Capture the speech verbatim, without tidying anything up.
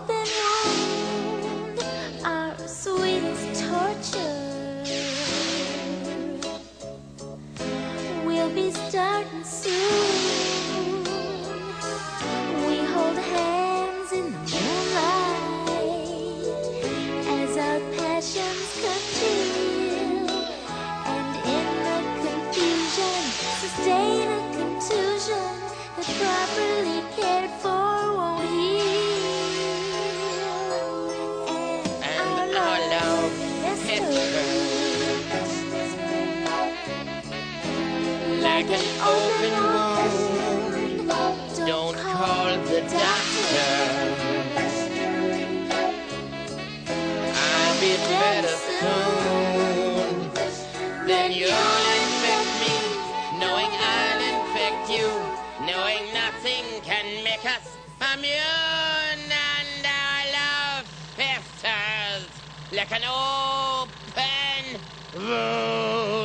open wound, our sweetest torture. We'll be starting soon. We hold hands in the moonlight as our passions congeal, and in the confusion sustain a contusion that properly cared for won't heal. And, and our, our love festers like an open wound. Don't call the doctor. I'll be better soon. Then you'll infect me, knowing I'll infect you, knowing nothing can make us immune. And our love festers like an open wound.